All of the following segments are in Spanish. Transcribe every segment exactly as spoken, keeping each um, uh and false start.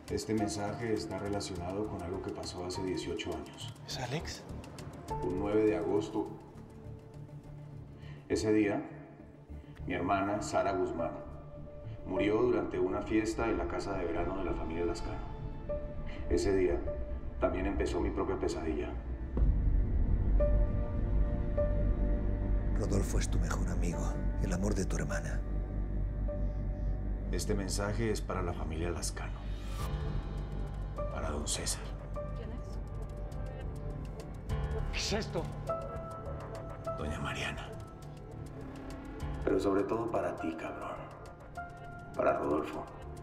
Este mensaje está relacionado con algo que pasó hace dieciocho años. ¿Es Alex? Un nueve de agosto. Ese día, mi hermana, Sara Guzmán, murió durante una fiesta en la casa de verano de la familia Lascano. Ese día, también empezó mi propia pesadilla. Rodolfo es tu mejor amigo, el amor de tu hermana. Este mensaje es para la familia Lascano. Para don César. ¿Quién es? ¿Qué es esto? Doña Mariana. Pero sobre todo para ti, cabrón. Para Rodolfo.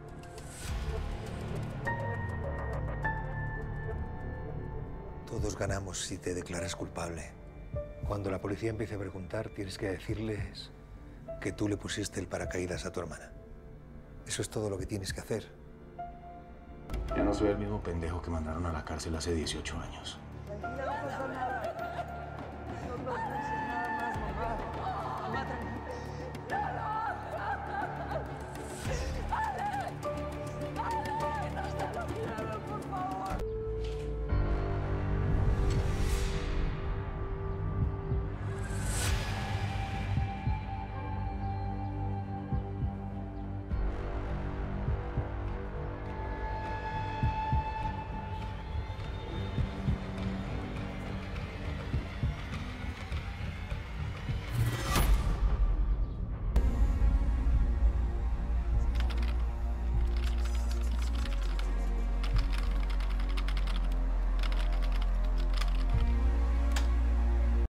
Todos ganamos si te declaras culpable. Cuando la policía empiece a preguntar, tienes que decirles que tú le pusiste el paracaídas a tu hermana. Eso es todo lo que tienes que hacer. Ya no soy el mismo pendejo que mandaron a la cárcel hace dieciocho años. No pasa nada.